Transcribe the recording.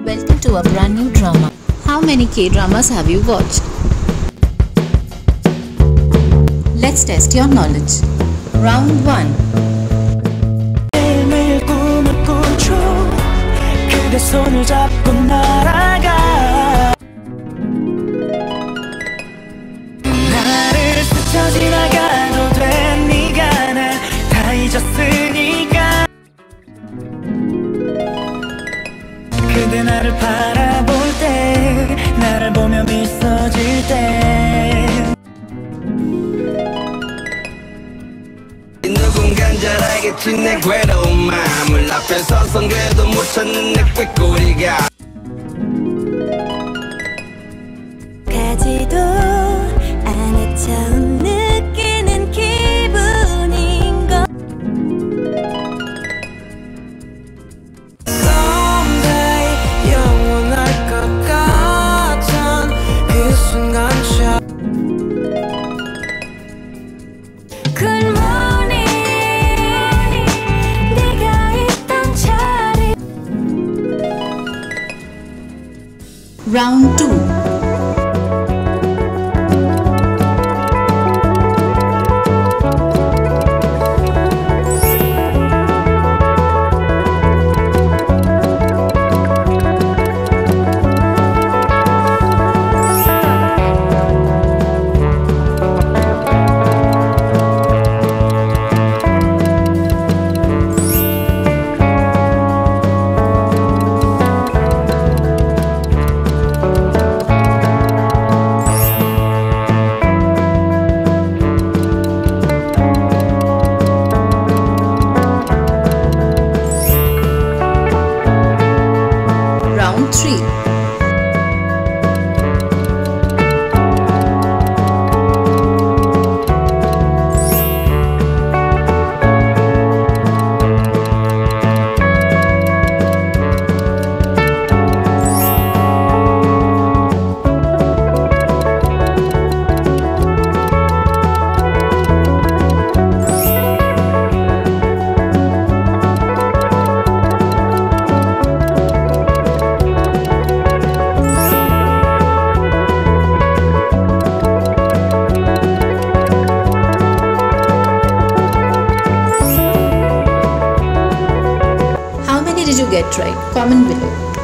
Welcome to a brand new drama. How many K-dramas have you watched? Let's test your knowledge. Round 1. 매일 꿈을 꾸죠. 그대 손을 잡고 날아가. 나를 스쳐 지나가도 돼. 네가 날 다 잊었으니까. 그대 나를 바라볼 때, 나를 보며 미소 질 때, 누군간 잘 알겠지 내 괴로운 마음을 앞에 서선 그래도 못 찾는 내 꾀꼬리가 가지도 않아 처음 느끼는 기분인 것. Someday 영원할 것 같은 그 순간처럼. Good morning, 네가 있던 자리. Round 2. Round 3. How many did you get right? Comment below.